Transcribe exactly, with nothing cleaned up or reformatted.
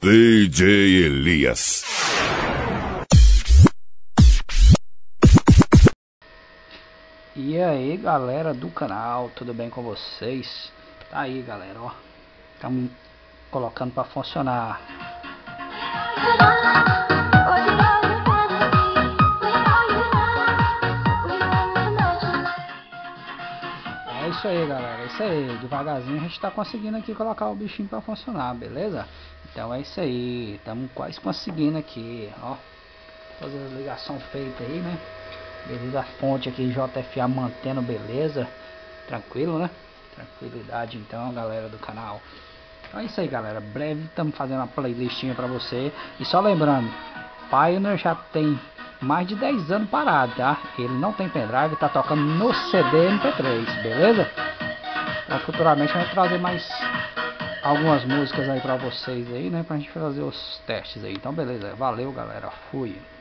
D J Elias. E aí, galera do canal, tudo bem com vocês? Tá aí, galera, ó, estamos colocando para funcionar. É isso aí, galera, é isso aí, devagarzinho a gente tá conseguindo aqui colocar o bichinho para funcionar, beleza? Então é isso aí, estamos quase conseguindo aqui, ó, fazer a ligação feita aí, né? Beleza, a fonte aqui J F A mantendo beleza, tranquilo, né? Tranquilidade então, galera do canal. Então é isso aí, galera, breve estamos fazendo uma playlistinha pra você. E só lembrando, Pioneer já tem mais de dez anos parado, tá? Ele não tem pendrive, tá tocando no C D M P três, beleza? Então futuramente eu vou trazer mais algumas músicas aí pra vocês aí, né? Pra gente fazer os testes aí. Então beleza, valeu, galera, fui.